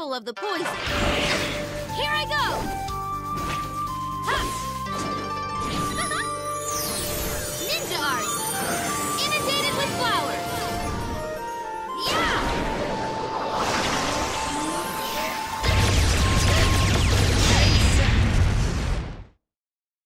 control of the poison. Here I go! Ha! Ninja art! Inundated with flour!